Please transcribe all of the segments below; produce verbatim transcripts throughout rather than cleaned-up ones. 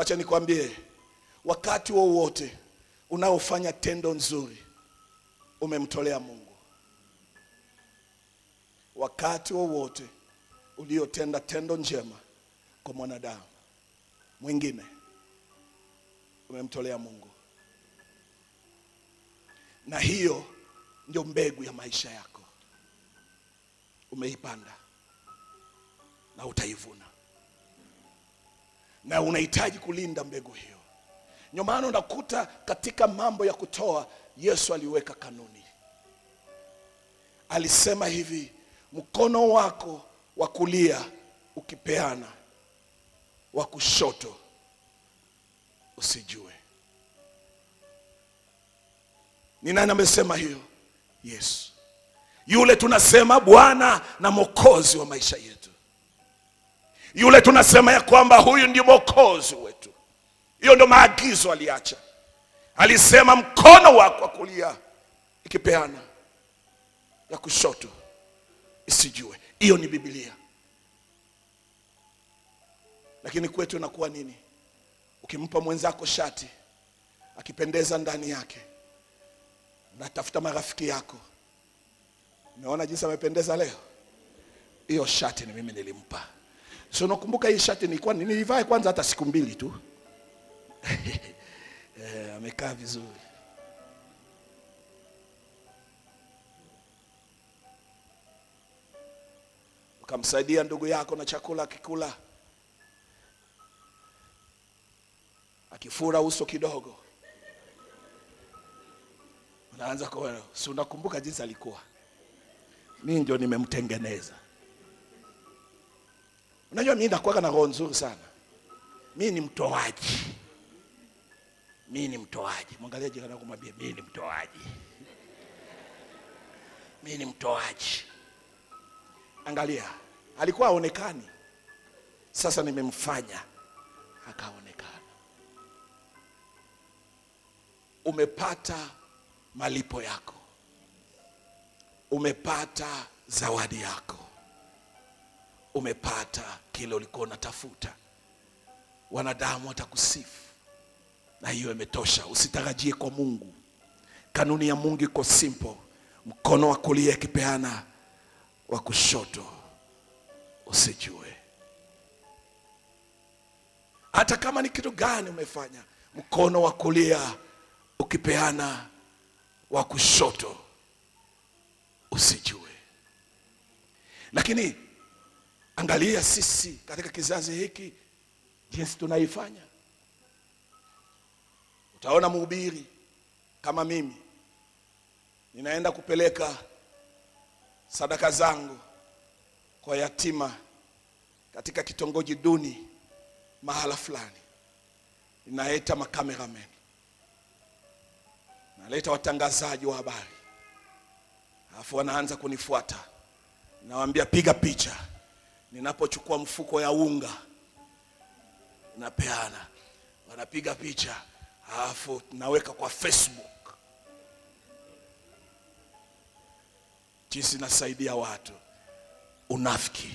Wacha nikwambie, wakati wowote unaofanya tendo nzuri umemtolea Mungu. Wakati wowote uliotenda tendo njema kwa mwanadamu mwingine umemtolea Mungu. Na hiyo ndio mbegu ya maisha yako. Umeipanda na utaivuna. Na unahitaji kulinda mbegu hiyo. Ndio maana unakuta katika mambo ya kutoa Yesu aliweka kanuni. Alisema hivi, mkono wako wa kulia ukipeana, wa kushoto usijue. Ni nani amesema hiyo? Yesu. Yule tunasema Bwana na Mwokozi wa maisha yetu. Yule tunasema ya kwamba huyu ndiye Mwokozi wetu. Hiyo ndio maagizo aliacha. Alisema mkono wako wa kulia ikipeana, ya kushoto isijue. Hiyo ni Biblia. Lakini kwetu inakuwa nini? Ukimpa mwenzako shati akipendeza ndani yake, unatafuta marafiki yako, umeona jinsi amependeza leo, hiyo shati ni mimi nilimpa. So nakumbuka hii shati nilikuwa nilivaa kwanza hata siku mbili tu. Eh, amekaa vizuri. Ukamsaidia ndugu yako na chakula akikula, akifura uso kidogo, unaanza kuona, si unakumbuka jinsi alikuwa? Mimi ndio nimemtengeneza. Unajua mimi nakuwa na roho nzuri sana. Mimi ni mtoaji. Mimi ni mtoaji. Mwangalie jirani yako mwambie mimi ni mtoaji. Mimi ni mtoaji. Angalia, alikuwa haonekani. Sasa nimemfanya akaonekana. Umepata malipo yako. Umepata zawadi yako. Umepata kile ulikuwa unatafuta. Wanadamu watakusifu. Na hiyo imetosha. Usitarajie kwa Mungu. Kanuni ya Mungu iko simple. Mkono wa kulia kipeana, wa kushoto usijue. Hata kama ni kitu gani umefanya, mkono wa kulia ukipeana, wa kushoto usijue. Lakini angalia sisi katika kizazi hiki jinsi tunaifanya. Utaona mhubiri kama mimi ninaenda kupeleka sadaka zangu kwa yatima katika kitongoji duni mahala fulani. Ninaita makameramen, naleta watangazaji wa habari, alafu wanaanza kunifuata. Nawaambia piga picha. Ninapochukua mfuko ya unga napeana, wanapiga picha, alafu naweka kwa Facebook. Jinsi nasaidia watu. Unafiki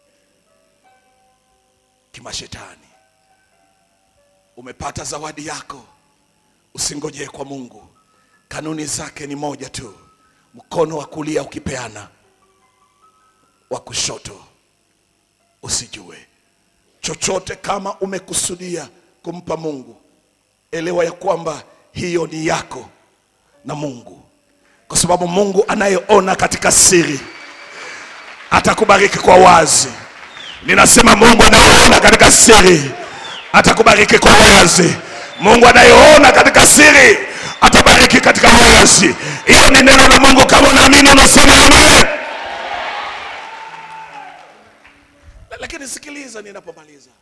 kimashetani. Umepata zawadi yako, usingojee kwa Mungu. Kanuni zake ni moja tu. Mkono wa kulia ukipeana, wa kushoto usijue. Chochote kama umekusudia kumpa Mungu, elewa ya kwamba hiyo ni yako na Mungu. Kwa sababu Mungu anayeona katika siri atakubariki kwa wazi. Ninasema Mungu anayeona katika siri atakubariki kwa wazi. Mungu anayeona katika siri atabariki katika wazi. Hiyo ni neno la Mungu. Kama unaamini unasema amen. Lakini sikiliza ninapomaliza.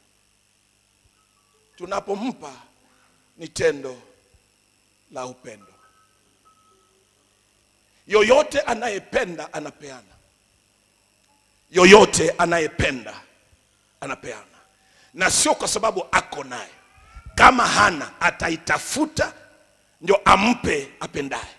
Tunapompa ni tendo la upendo. Yoyote anayependa anapeana. Yoyote anayependa anapeana. Na sio kwa sababu ako naye. Kama hana ataitafuta ndio ampe apendaye.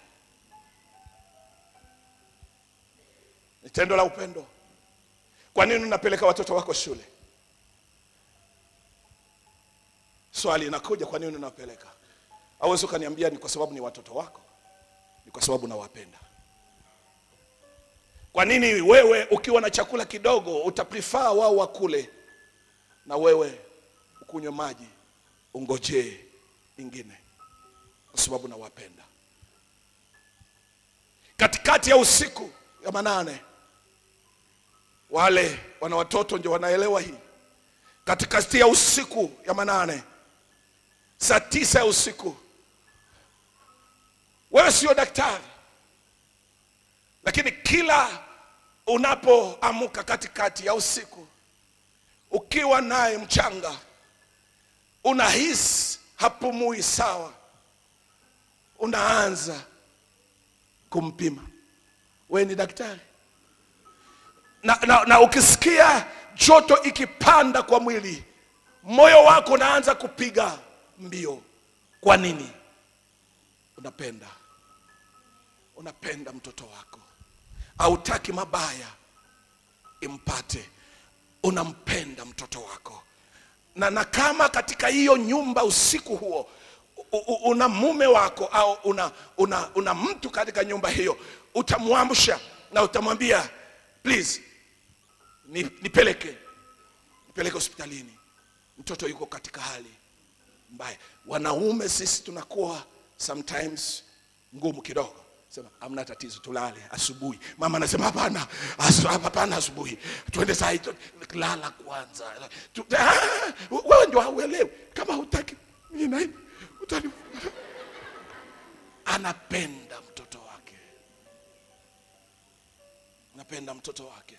Ni tendo la upendo. Kwa nini unapeleka watoto wako shule? Swali inakuja, kwa nini unapeleka? Hauwezi ukaniambia ni kwa sababu ni watoto wako. Ni kwa sababu nawapenda. Kwa nini wewe ukiwa na chakula kidogo utaprefer wao wakule na wewe ukunywe maji ungojee ingine? Kwa sababu nawapenda. Katikati ya usiku ya manane, wale wana watoto ndio wanaelewa hii. Katikati ya usiku ya manane, saa tisa ya usiku, wewe sio daktari, lakini kila unapoamka katikati ya usiku ukiwa naye mchanga, unahisi hapumui sawa, unaanza kumpima. Wewe ni daktari. Na, na, na ukisikia joto ikipanda kwa mwili, moyo wako unaanza kupiga mbio. Kwa nini? Unapenda. Unapenda mtoto wako. Hautaki mabaya impate. Unampenda mtoto wako. Na, na kama katika hiyo nyumba usiku huo una mume wako au una, una, una mtu katika nyumba hiyo, utamuamsha na utamwambia, please nipeleke nipeleke hospitalini, mtoto yuko katika hali mbaya. Wanaume sisi tunakuwa sometimes ngumu kidogo. Sema hamna tatizo, tulale asubuhi. Mama anasema hapana, hapana asubuhi. Tuende saa hiyo, lala kwanza. Wewe ndio hauelewi. Kama hutaki mimi na hivi utani. Anapenda mtoto wake. Anapenda mtoto wake.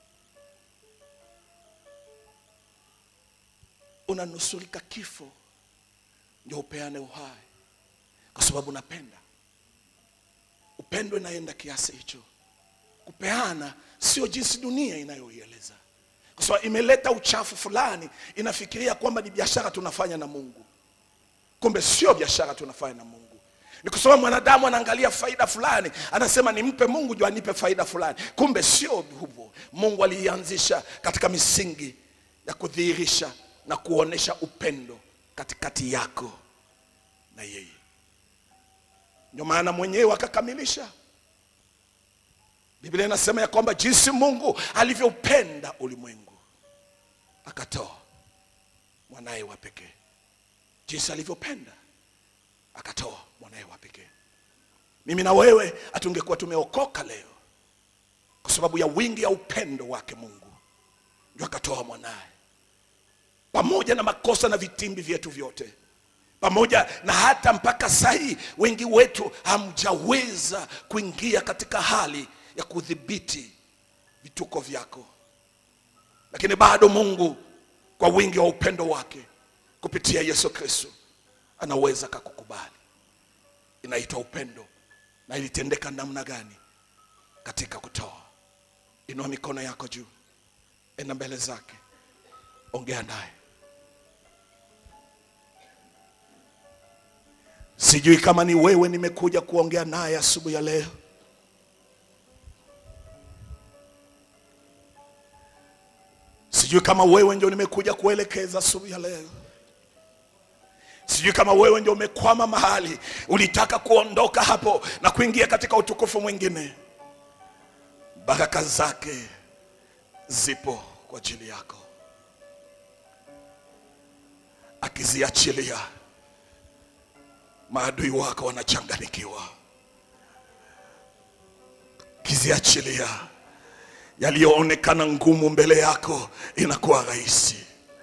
Unanusurika kifo ndio upeane uhai kwa sababu unapenda. Upendo inaenda kiasi hicho. Kupeana sio jinsi dunia inayoieleza. Kwa sababu imeleta uchafu fulani, inafikiria kwamba ni biashara tunafanya na Mungu. Kumbe sio biashara tunafanya na Mungu. Ni kwa sababu mwanadamu anaangalia faida fulani, anasema nimpe Mungu ndio anipe faida fulani. Kumbe sio hivyo. Mungu alianzisha katika misingi ya kudhihirisha na kuonesha upendo katikati yako na yeye. Ndio maana mwenyewe akakamilisha. Biblia inasema ya kwamba jinsi Mungu alivyoupenda ulimwengu akatoa mwanae wa pekee. Jinsi alivyopenda akatoa mwanae wa pekee. Mimi na wewe hatungekuwa tumeokoka leo kwa sababu ya wingi ya upendo wake Mungu. Ndio akatoa mwanae. Pamoja na makosa na vitimbi vyetu vyote, pamoja na hata mpaka sahi wengi wetu hamjaweza kuingia katika hali ya kudhibiti vituko vyako, lakini bado Mungu kwa wingi wa upendo wake kupitia Yesu Kristo anaweza kukukubali. Inaitwa upendo. Na ilitendeka namna gani? Katika kutoa. Inua mikono yako juu, enda mbele zake, ongea naye. Sijui kama ni wewe nimekuja kuongea naye asubuhi ya leo. Sijui kama wewe ndio nimekuja kuelekeza asubuhi ya leo. Sijui kama wewe ndio umekwama mahali, ulitaka kuondoka hapo na kuingia katika utukufu mwingine. Baraka zake zipo kwa ajili yako. Akiziachilia, maadui wako wanachanganyikiwa. Kiziachilia, yaliyoonekana ngumu mbele yako inakuwa rahisi.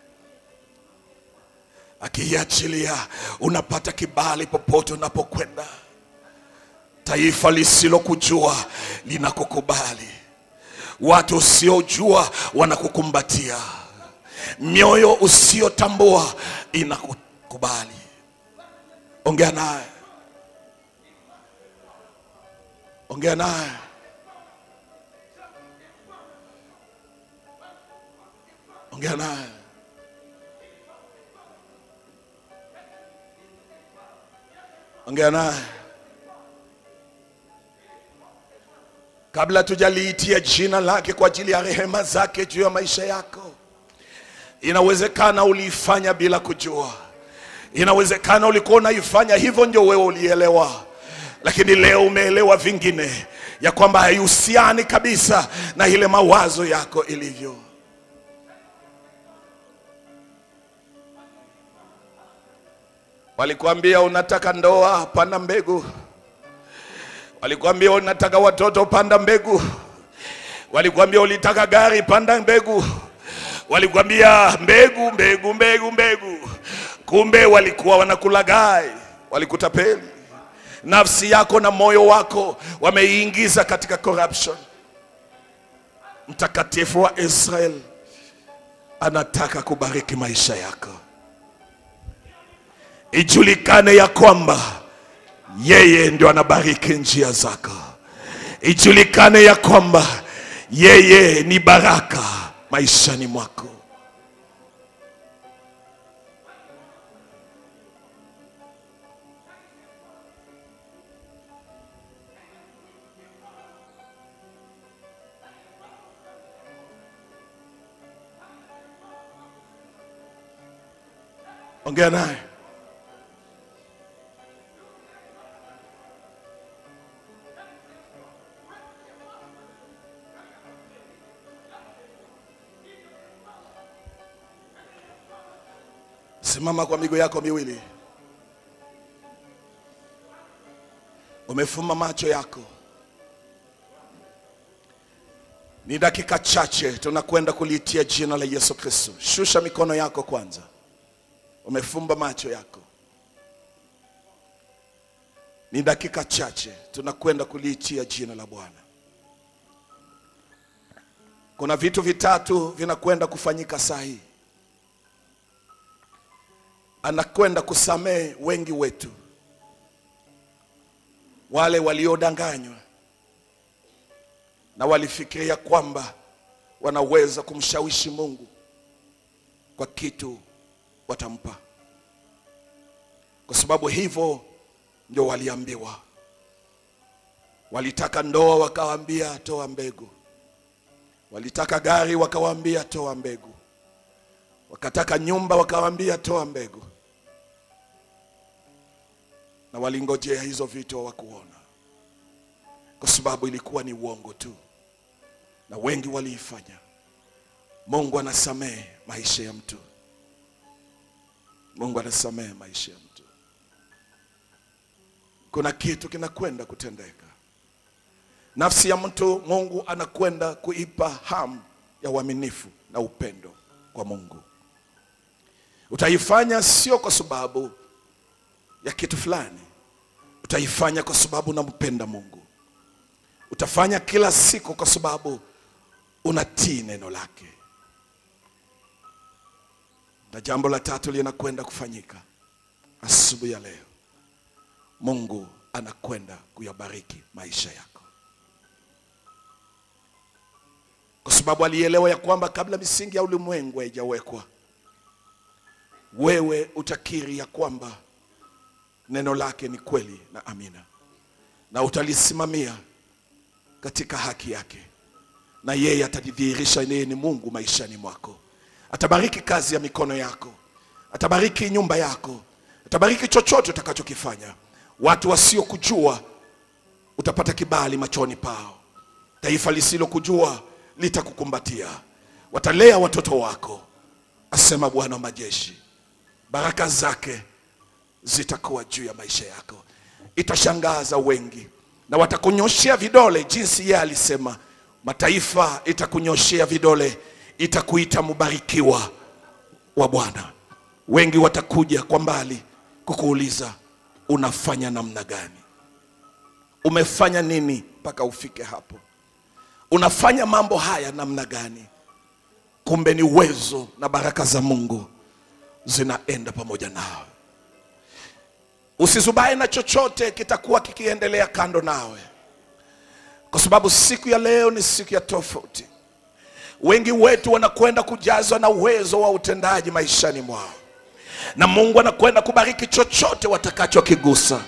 Akiachilia, unapata kibali popote unapokwenda. Taifa lisilokujua linakukubali. Watu usiojua wanakukumbatia. Mioyo usiotambua inakukubali. Ongea naye. Ongea naye. Ongea naye. Ongea naye. Kabla tujaliitia jina lake kwa ajili ya rehema zake juu ya maisha yako, inawezekana ulifanya bila kujua. Inawezekana ulikuwa unaifanya hivyo ndio wewe ulielewa, lakini leo umeelewa vingine, ya kwamba haihusiani kabisa na ile mawazo yako ilivyo. Walikuambia unataka ndoa, panda mbegu. Walikuambia unataka watoto, panda mbegu. Walikuambia ulitaka gari, panda mbegu. Walikuambia mbegu, mbegu, mbegu, mbegu. Kumbe walikuwa wanakulagai, walikutapeli. Nafsi yako na moyo wako wameingiza katika corruption. Mtakatifu wa Israel anataka kubariki maisha yako. Ijulikane ya kwamba yeye ndio anabariki njia zako. Ijulikane ya kwamba yeye ni baraka maishani mwako. Ongea naye. Simama kwa miguu yako miwili. Umefumba macho yako. Ni dakika chache tunakwenda kulitia jina la Yesu Kristo. Shusha mikono yako kwanza. Umefumba macho yako. Ni dakika chache tunakwenda kulitia jina la Bwana. Kuna vitu vitatu vinakwenda kufanyika saa hii. Anakwenda kusamehe wengi wetu, wale waliodanganywa na walifikiria kwamba wanaweza kumshawishi Mungu kwa kitu watampa. Kwa sababu hivyo ndio waliambiwa. Walitaka ndoa, wakawaambia toa mbegu. Walitaka gari, wakawaambia toa mbegu. Wakataka nyumba, wakawaambia toa mbegu. Na walingojea hizo vitu hawakuona, kwa sababu ilikuwa ni uongo tu, na wengi waliifanya. Mungu anasamehe maisha ya mtu. Mungu anasamehe maisha ya mtu. Kuna kitu kinakwenda kutendeka. Nafsi ya mtu Mungu anakwenda kuipa hamu ya uaminifu na upendo kwa Mungu. Utaifanya sio kwa sababu ya kitu fulani. Utaifanya kwa sababu unampenda Mungu. Utafanya kila siku kwa sababu unatii neno lake. Na jambo la tatu linakwenda kufanyika asubuhi ya leo. Mungu anakwenda kuyabariki maisha yako. Kwa sababu alielewa ya kwamba kabla misingi ya ulimwengu haijawekwa, wewe utakiri ya kwamba neno lake ni kweli na amina, na utalisimamia katika haki yake, na yeye atadhihirisha yeye ni Mungu maishani mwako. Atabariki kazi ya mikono yako, atabariki nyumba yako, atabariki chochote utakachokifanya. Watu wasiokujua utapata kibali machoni pao. Taifa lisilokujua litakukumbatia. Watalea watoto wako, asema Bwana wa majeshi. Baraka zake zitakuwa juu ya maisha yako. Itashangaza wengi, na watakunyoshea vidole jinsi yeye alisema. Mataifa itakunyoshea vidole, itakuita mbarikiwa wa Bwana. Wengi watakuja kwa mbali kukuuliza unafanya namna gani? Umefanya nini mpaka ufike hapo? Unafanya mambo haya namna gani? Kumbe ni uwezo na baraka za Mungu zinaenda pamoja nao. Usizubae na chochote kitakuwa kikiendelea kando nawe, kwa sababu siku ya leo ni siku ya tofauti. Wengi wetu wanakwenda kujazwa na uwezo wa utendaji maishani mwao, na Mungu anakwenda kubariki chochote watakachokigusa.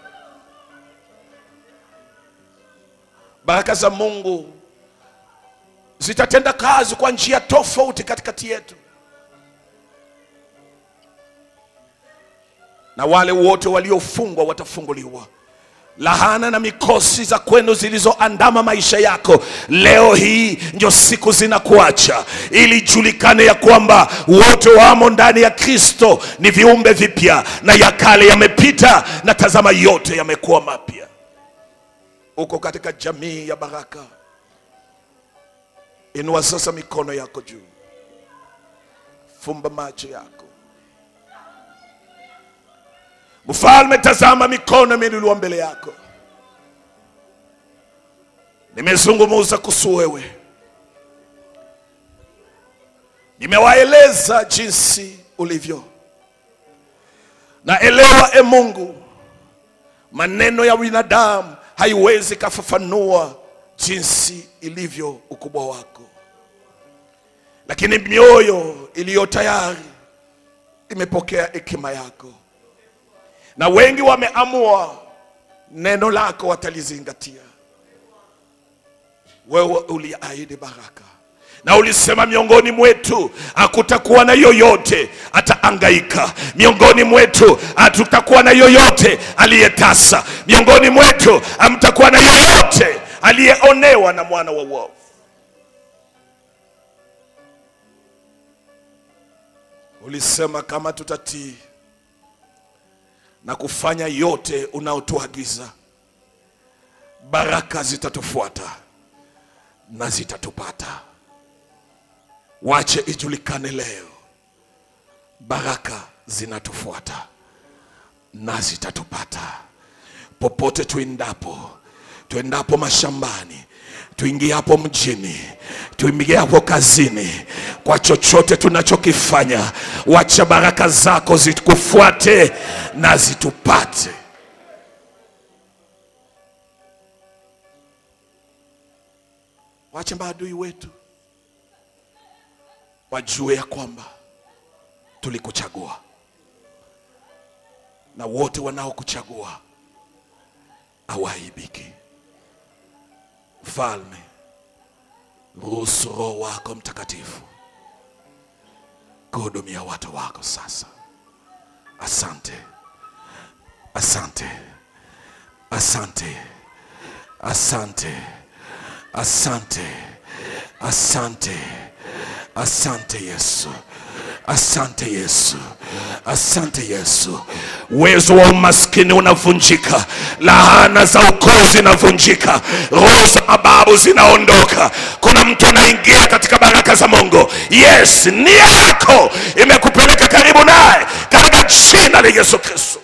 Baraka za Mungu zitatenda kazi kwa njia tofauti katikati yetu. na wale wote waliofungwa watafunguliwa. Lahana na mikosi za kwenu zilizoandama maisha yako, leo hii ndio siku zinakuacha, ili julikane ya kwamba wote wamo ndani ya Kristo ni viumbe vipya, na ya kale yamepita na tazama yote yamekuwa mapya. Uko katika jamii ya baraka, inua sasa mikono yako juu, fumba macho yako. Mfalme, tazama mikono imeinuliwa mbele yako. Nimezungumza kuhusu wewe, nimewaeleza jinsi ulivyo. Na elewa, e Mungu, maneno ya binadamu haiwezi kufafanua jinsi ilivyo ukubwa wako, lakini mioyo iliyo tayari imepokea hekima yako, na wengi wameamua neno lako watalizingatia. Wewe uliahidi baraka, na ulisema miongoni mwetu hakutakuwa na yoyote ataangaika, miongoni mwetu hatutakuwa na yoyote aliyetasa, miongoni mwetu hamtakuwa na yoyote aliyeonewa na mwana wa uovu. Ulisema kama tutatii na kufanya yote unaotuagiza, baraka zitatufuata na zitatupata. Wache ijulikane leo, baraka zinatufuata na zitatupata. Popote tuendapo, tuendapo mashambani, tuingiapo mjini, tuingiapo kazini, kwa chochote tunachokifanya, wacha baraka zako zitufuate na zitupate. Wacha maadui wetu wajue ya kwamba tulikuchagua, na wote wanaokuchagua hawaibiki. Mfalme, ruhusu Roho wako Mtakatifu kuhudumia watu wako sasa. Asante, asante, asante, asante, asante, asante, asante Yesu, asante Yesu, asante Yesu. Uwezo wa umaskini unavunjika, laana za ukoo zinavunjika, roho za mababu zinaondoka. Kuna mtu anaingia katika baraka za Mungu. Yes, nia yako imekupeleka karibu naye katika jina la Yesu Kristo.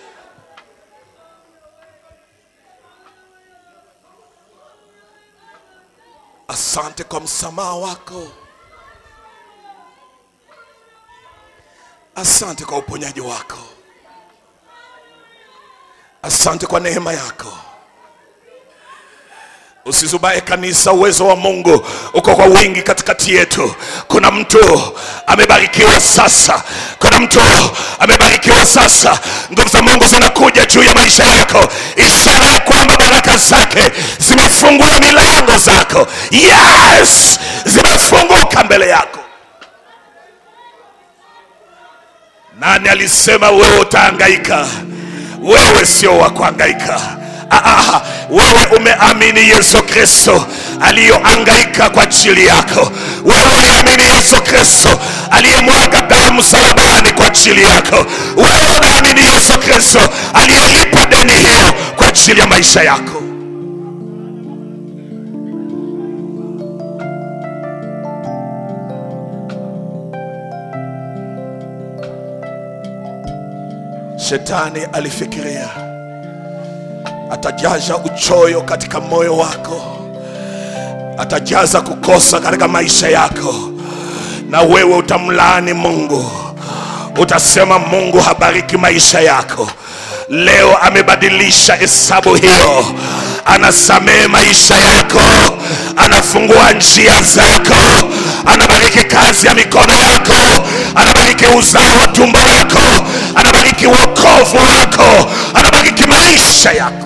Asante kwa msamaha wako. Asante kwa uponyaji wako. Asante kwa neema yako. Usizubae kanisa, uwezo wa Mungu uko kwa wingi katikati yetu. Kuna mtu amebarikiwa sasa. Kuna mtu amebarikiwa sasa. Nguvu za Mungu zinakuja juu ya maisha yako. Ishara ya kwamba baraka zake zimefungua milango zako. Yes! Zimefunguka mbele yako. Nani alisema wewe utahangaika? Wewe sio wa kuhangaika. Ah, ah, wewe umeamini Yesu Kristo aliyohangaika kwa ajili yako. Wewe umeamini Yesu Kristo aliyemwaga damu msalabani kwa ajili yako. Wewe umeamini Yesu Kristo aliyelipa deni hiyo kwa ajili ya maisha yako. Shetani alifikiria atajaza uchoyo katika moyo wako, atajaza kukosa katika maisha yako, na wewe utamlaani Mungu. Utasema Mungu habariki maisha yako. Leo amebadilisha hesabu hiyo. Anasamehe maisha yako, anafungua njia zako, anabariki kazi ya mikono yako, anabariki uzao wa tumbo lako, anabariki wokovu wako, anabariki maisha yako.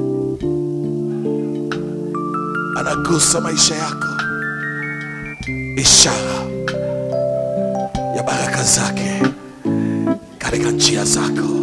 Anagusa maisha yako. ishara ya baraka zake katika njia zako.